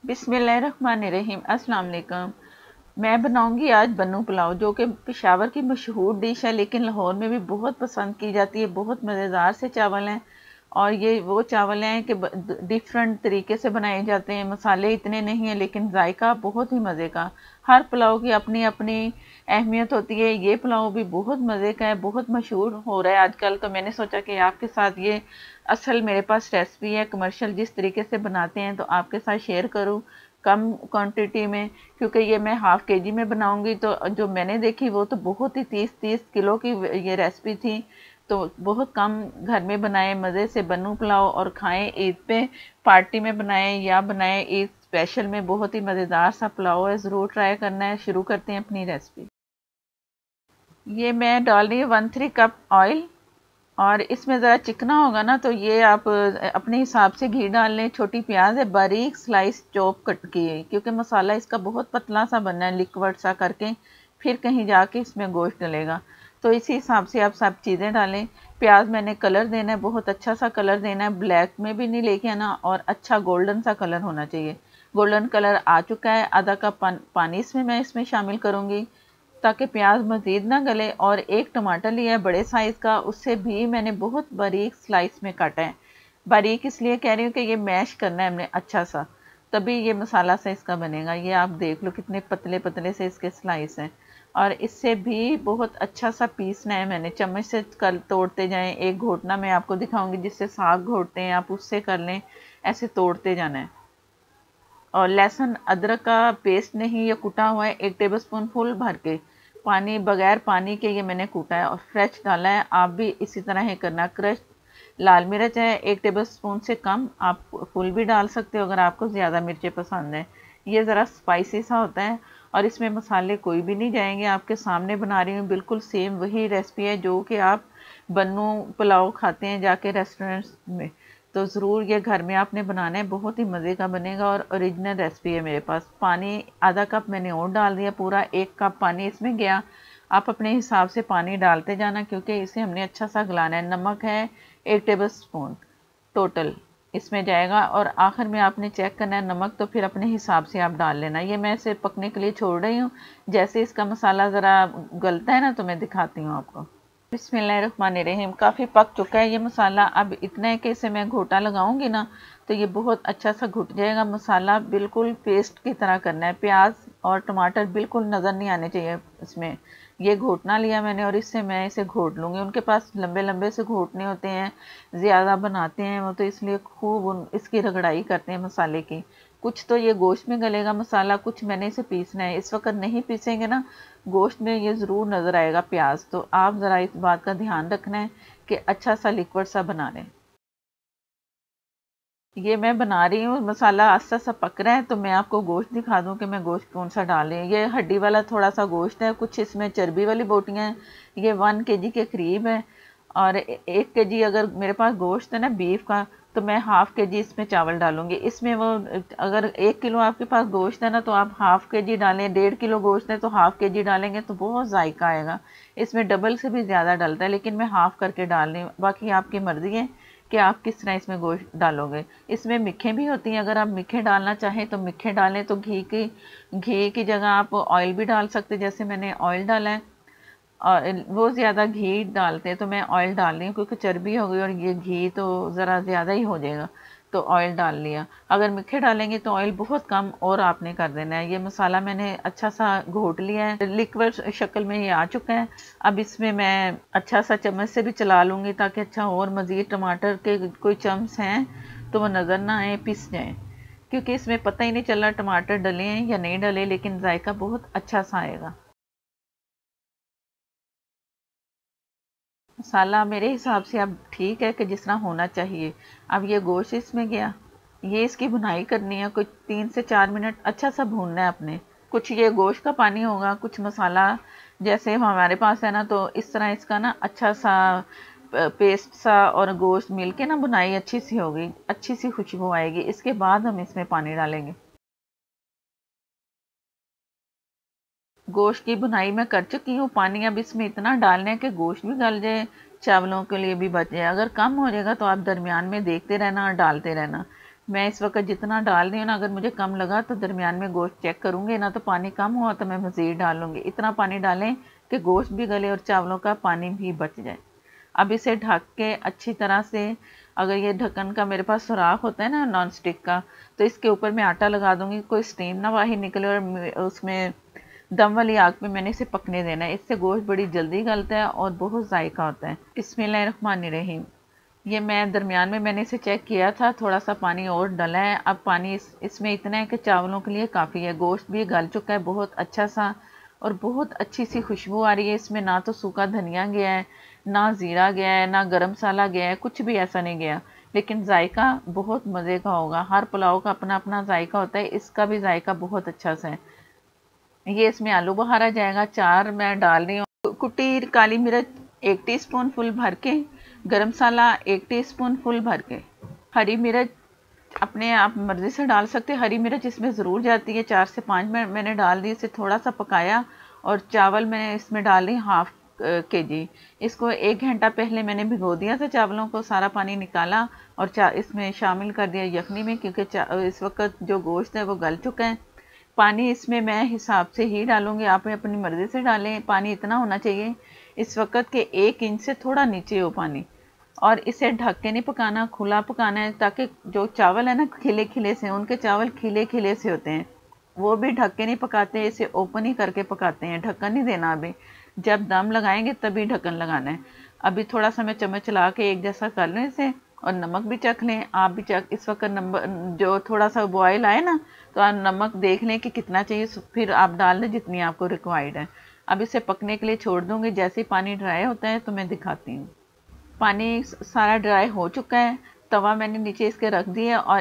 बिस्मिल्लाहिर्रहमानिर्रहीम। अस्सलाम वालेकुम। मैं बनाऊंगी आज बन्नू पुलाव, जो कि पेशावर की मशहूर डिश है, लेकिन लाहौर में भी बहुत पसंद की जाती है। बहुत मज़ेदार से चावल हैं और ये वो चावल हैं कि डिफरेंट तरीके से बनाए जाते हैं। मसाले इतने नहीं हैं लेकिन जायका बहुत ही मज़े का। हर पुलाव की अपनी अपनी अहमियत होती है। ये पुलाव भी बहुत मज़े का है, बहुत मशहूर हो रहा है आजकल। तो मैंने सोचा कि आपके साथ ये असल मेरे पास रेसिपी है कमर्शियल, जिस तरीके से बनाते हैं तो आपके साथ शेयर करूँ कम क्वांटिटी में, क्योंकि ये मैं हाफ केजी में बनाऊंगी। तो जो मैंने देखी वो तो बहुत ही 30 किलो की ये रेसिपी थी। तो बहुत कम घर में बनाए मज़े से बन्नू पुलाव और खाएं। ईद पे पार्टी में बनाएं या बनाएं ईद स्पेशल में। बहुत ही मज़ेदार सा पुलाव है, ज़रूर ट्राई करना है। शुरू करते हैं अपनी रेसिपी। ये मैं डाल रही हूँ 1-3 कप ऑयल, और इसमें ज़रा चिकना होगा ना तो ये आप अपने हिसाब से घी डाल लें। छोटी प्याज है बारीक स्लाइस चॉप कट की है, क्योंकि मसाला इसका बहुत पतला सा बनना है, लिक्विड सा करके फिर कहीं जाके इसमें गोश्त डलेगा। तो इसी हिसाब से आप सब चीज़ें डालें। प्याज मैंने कलर देना है, बहुत अच्छा सा कलर देना है, ब्लैक में भी नहीं लेके आना, और अच्छा गोल्डन सा कलर होना चाहिए। गोल्डन कलर आ चुका है। आधा कप पानी इसमें मैं शामिल करूँगी ताकि प्याज मज़ीद ना गले। और एक टमाटर लिया है बड़े साइज़ का, उससे भी मैंने बहुत बारीक स्लाइस में काटा है। बारीक इसलिए कह रही हूँ कि ये मैश करना है हमने अच्छा सा, तभी ये मसाला सा इसका बनेगा। ये आप देख लो कितने पतले पतले से इसके स्लाइस हैं। और इससे भी बहुत अच्छा सा पीसना है मैंने। चम्मच से कर तोड़ते जाएं। एक घोटना मैं आपको दिखाऊंगी जिससे साग घोटते हैं, आप उससे कर लें। ऐसे तोड़ते जाना है। और लहसुन अदरक का पेस्ट नहीं, ये कुटा हुआ है 1 टेबलस्पून फुल भर के। पानी बगैर पानी के ये मैंने कूटा है और फ्रेश डाला है। आप भी इसी तरह ही करना। क्रश लाल मिर्च है 1 टेबलस्पून से कम, आप फुल भी डाल सकते हो अगर आपको ज़्यादा मिर्चें पसंद हैं। ये ज़रा स्पाइसी सा होता है और इसमें मसाले कोई भी नहीं जाएंगे। आपके सामने बना रही हूँ, बिल्कुल सेम वही रेसिपी है जो कि आप बन्नू पुलाव खाते हैं जाके रेस्टोरेंट्स में। तो ज़रूर ये घर में आपने बनाना है, बहुत ही मज़े का बनेगा और ओरिजिनल रेसिपी है मेरे पास। पानी आधा कप मैंने और डाल दिया, पूरा 1 कप पानी इसमें गया। आप अपने हिसाब से पानी डालते जाना, क्योंकि इसे हमने अच्छा सा गलाना है। नमक है 1 टेबलस्पून टोटल इसमें जाएगा, और आखिर में आपने चेक करना है नमक, तो फिर अपने हिसाब से आप डाल लेना। ये मैं इसे पकने के लिए छोड़ रही हूँ। जैसे इसका मसाला ज़रा गलता है ना तो मैं दिखाती हूँ आपको। बिस्मिल्लाहिर्रहमानिर्रहीम। काफ़ी पक चुका है ये मसाला। अब इतना है कि इसे मैं घोटा लगाऊंगी ना तो ये बहुत अच्छा सा घुट जाएगा। मसाला बिल्कुल पेस्ट की तरह करना है। प्याज और टमाटर बिल्कुल नज़र नहीं आने चाहिए इसमें। ये घोटना लिया मैंने और इससे मैं इसे घोट लूँगी। उनके पास लंबे लंबे से घोटने होते हैं, ज़्यादा बनाते हैं वो, तो इसलिए खूब इसकी रगड़ाई करते हैं मसाले की। कुछ तो ये गोश्त में गलेगा मसाला, कुछ मैंने इसे पीसना है। इस वक्त नहीं पीसेंगे ना, गोश्त में ये ज़रूर नज़र आएगा प्याज। तो आप ज़रा इस बात का ध्यान रखना है कि अच्छा सा लिक्विड सा बना लें। ये मैं बना रही हूँ, मसाला आस्ता सा पक रहा है, तो मैं आपको गोश्त दिखा दूँ कि मैं गोश्त कौन सा डाल रही हूँ। ये हड्डी वाला थोड़ा सा गोश्त है, कुछ इसमें चर्बी वाली बोटियाँ हैं। ये 1 kg के करीब है। और 1 kg अगर मेरे पास गोश्त है ना बीफ का, तो मैं ½ kg इसमें चावल डालूंगी। इसमें वो अगर 1 किलो आपके पास गोश्त है ना तो आप ½ kg डालें। 1.5 किलो गोश्त है तो ½ kg डालेंगे तो बहुत जायका आएगा। इसमें डबल से भी ज़्यादा डलता है, लेकिन मैं हाफ़ करके डाल रही हूँ। बाकी आपकी मर्ज़ी है कि आप किस तरह इसमें गोश्त डालोगे। इसमें मिखे भी होती हैं, अगर आप मिखे डालना चाहें तो मिखे डालें। तो घी की जगह आप ऑयल भी डाल सकते, जैसे मैंने ऑयल डाला है। और वो ज़्यादा घी डालते हैं तो मैं ऑयल डाल रही हूँ, क्योंकि चर्बी हो गई और ये घी तो ज़रा ज़्यादा ही हो जाएगा, तो ऑयल डाल लिया। अगर मीठे डालेंगे तो ऑयल बहुत कम और आपने कर देना है। ये मसाला मैंने अच्छा सा घोट लिया है, लिक्विड शक्ल में ये आ चुका है। अब इसमें मैं अच्छा सा चम्मच से भी चला लूँगी ताकि अच्छा और मज़ीद टमाटर के कोई चम्स हैं तो वो नज़र ना आए, पिस जाएँ, क्योंकि इसमें पता ही नहीं चला टमाटर डले हैं या नहीं डले, लेकिन जायका बहुत अच्छा सा आएगा। मसाला मेरे हिसाब से अब ठीक है कि जिस तरह होना चाहिए। अब ये गोश्त इसमें गया, ये इसकी भुनाई करनी है, कुछ 3 से 4 मिनट अच्छा सा भूनना है अपने। कुछ ये गोश्त का पानी होगा, कुछ मसाला जैसे हमारे पास है ना, तो इस तरह इसका ना अच्छा सा पेस्ट सा और गोश्त मिल के ना भुनाई अच्छी सी होगी, अच्छी सी खुशबू आएगी। इसके बाद हम इसमें पानी डालेंगे। गोश्त की भुनाई मैं कर चुकी हूँ। पानी अब इसमें इतना डालना है कि गोश्त भी गल जाए, चावलों के लिए भी बच जाए। अगर कम हो जाएगा तो आप दरमियान में देखते रहना और डालते रहना। मैं इस वक्त जितना डाल रही हूँ ना, अगर मुझे कम लगा तो दरमियान में गोश्त चेक करूँगी, ना तो पानी कम हुआ तो मैं मज़ीद डालूँगी। इतना पानी डालें कि गोश्त भी गले और चावलों का पानी भी बच जाए। अब इसे ढक के अच्छी तरह से, अगर ये ढक्कन का मेरे पास सुराख होता है ना नॉन स्टिक का, तो इसके ऊपर मैं आटा लगा दूँगी, कोई स्टीम ना बाहर निकले, और उसमें दम वाली आग पे मैंने इसे पकने देना है। इससे गोश्त बड़ी जल्दी गलता है और बहुत जायका होता है। बिस्मिल्लाहिर्रहमानिर्रहीम। ये मैं दरमियान में मैंने इसे चेक किया था, थोड़ा सा पानी और डला है। अब पानी इसमें इतना है कि चावलों के लिए काफ़ी है। गोश्त भी गल चुका है बहुत अच्छा सा, और बहुत अच्छी सी खुशबू आ रही है। इसमें ना तो सूखा धनिया गया है, ना ज़ीरा गया है, ना गरम मसाला गया है, कुछ भी ऐसा नहीं गया। लेकिन जायका बहुत मज़े का होगा। हर पुलाव का अपना अपना जायका होता है, इसका भी जायका बहुत अच्छा सा है। ये इसमें आलू बुखारा जाएगा, 4 मैं डाल रही हूँ। कुटी काली मिर्च 1 टीस्पून फुल भर के, गरम मसाला 1 टीस्पून फुल भर के, हरी मिर्च अपने आप मर्ज़ी से डाल सकते हैं। हरी मिर्च इसमें ज़रूर जाती है। 4 से 5 मिनट मैंने डाल दी, इसे थोड़ा सा पकाया, और चावल मैंने इसमें डाल दी हाफ केजी। इसको 1 घंटा पहले मैंने भिगो दिया था चावलों को, सारा पानी निकाला और इसमें शामिल कर दिया यखनी में, क्योंकि इस वक्त जो गोश्त है वो गल चुका है। पानी इसमें मैं हिसाब से ही डालूंगी, आप अपनी मर्ज़ी से डालें। पानी इतना होना चाहिए इस वक्त के 1 इंच से थोड़ा नीचे हो पानी। और इसे ढक के नहीं पकाना, खुला पकाना है, ताकि जो चावल है ना खिले खिले से, उनके चावल खिले खिले से होते हैं, वो भी ढक के नहीं पकाते, इसे ओपन ही करके पकाते हैं। ढक्कन नहीं देना अभी, जब दम लगाएंगे तभी ढक्कन लगाना है। अभी थोड़ा सा मैं चम्मच चला के एक जैसा कर लें इसे, और नमक भी चख लें। आप भी चख, इस वक्त नंबर जो थोड़ा सा बॉयल आए ना, तो आप नमक देख लें कि कितना चाहिए, फिर आप डाल लें जितनी आपको रिक्वायर्ड है। अब इसे पकने के लिए छोड़ दूंगी। जैसे ही पानी ड्राई होता है तो मैं दिखाती हूँ। पानी सारा ड्राई हो चुका है। तवा मैंने नीचे इसके रख दिया, और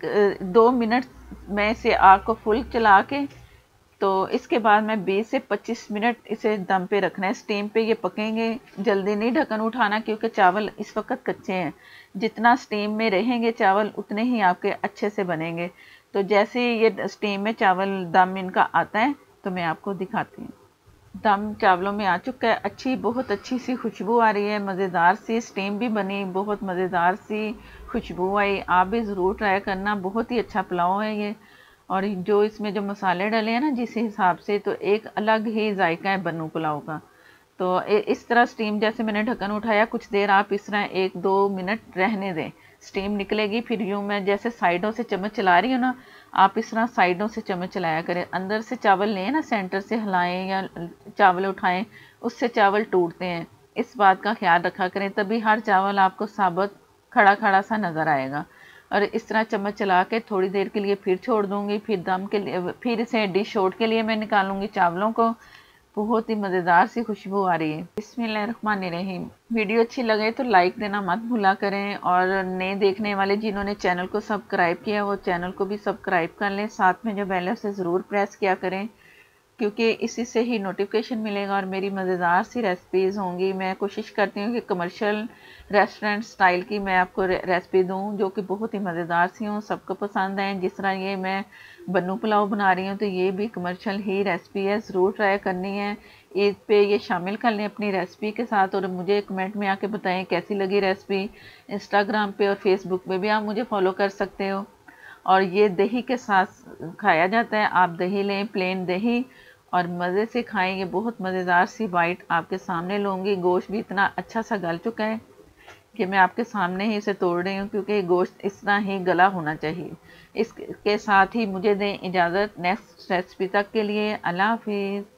2 मिनट मैं इसे आग को फुल चला के, तो इसके बाद मैं 20 से 25 मिनट इसे दम पे रखना है। स्टीम पे ये पकेंगे, जल्दी नहीं ढक्कन उठाना, क्योंकि चावल इस वक्त कच्चे हैं। जितना स्टीम में रहेंगे चावल, उतने ही आपके अच्छे से बनेंगे। तो जैसे ये स्टीम में चावल दम इनका आता है तो मैं आपको दिखाती हूँ। दम चावलों में आ चुका है, अच्छी बहुत अच्छी सी खुशबू आ रही है, मज़ेदार सी स्टीम भी बनी, बहुत मज़ेदार सी खुशबू आई। आप भी ज़रूर ट्राई करना, बहुत ही अच्छा पुलाव है ये। और जो इसमें जो मसाले डले हैं ना जिस हिसाब से, तो एक अलग ही जायका है बन्नू पुलाव का। तो इस तरह स्टीम, जैसे मैंने ढक्कन उठाया, कुछ देर आप इस तरह 1-2 मिनट रहने दें, स्टीम निकलेगी। फिर यूँ मैं जैसे साइडों से चम्मच चला रही हूँ ना, आप इस तरह साइडों से चम्मच चलाया करें। अंदर से चावल लें ना, सेंटर से हिलाएं या चावल उठाएं, उससे चावल टूटते हैं। इस बात का ख्याल रखा करें, तभी हर चावल आपको साबुत खड़ा खड़ा सा नज़र आएगा। और इस तरह चम्मच चला के थोड़ी देर के लिए फिर छोड़ दूंगी, फिर दम के लिए, फिर इसे डिश आउट के लिए मैं निकालूंगी चावलों को। बहुत ही मज़ेदार सी खुशबू आ रही है। बिस्मिल्लाहिर्रहमानिर्रहीम। वीडियो अच्छी लगे तो लाइक देना मत भूला करें, और नए देखने वाले जिन्होंने चैनल को सब्सक्राइब किया वो चैनल को भी सब्सक्राइब कर लें। साथ में जो बेल है उसे ज़रूर प्रेस किया करें, क्योंकि इसी से ही नोटिफिकेशन मिलेगा और मेरी मज़ेदार सी रेसिपीज़ होंगी। मैं कोशिश करती हूँ कि कमर्शियल रेस्टोरेंट स्टाइल की मैं आपको रेसिपी दूँ, जो कि बहुत ही मज़ेदार सी हों, सबको पसंद आए। जिस तरह ये मैं बन्नू पुलाव बना रही हूँ, तो ये भी कमर्शियल ही रेसिपी है, ज़रूर ट्राई करनी है। ईद पे ये शामिल कर लें अपनी रेसिपी के साथ, और मुझे कमेंट में आके बताएं कैसी लगी रेसिपी। इंस्टाग्राम पे और फेसबुक पे भी आप मुझे फॉलो कर सकते हो। और ये दही के साथ खाया जाता है। आप दही लें, प्लेन दही, और मज़े से खाएं। ये बहुत मज़ेदार सी बाइट आपके सामने लूँगी। गोश्त भी इतना अच्छा सा गल चुका है कि मैं आपके सामने ही इसे तोड़ रही हूँ, क्योंकि गोश्त इस तरह ही गला होना चाहिए। इसके साथ ही मुझे दें इजाज़त नेक्स्ट रेसिपी तक के लिए। अल्लाह हाफिज़।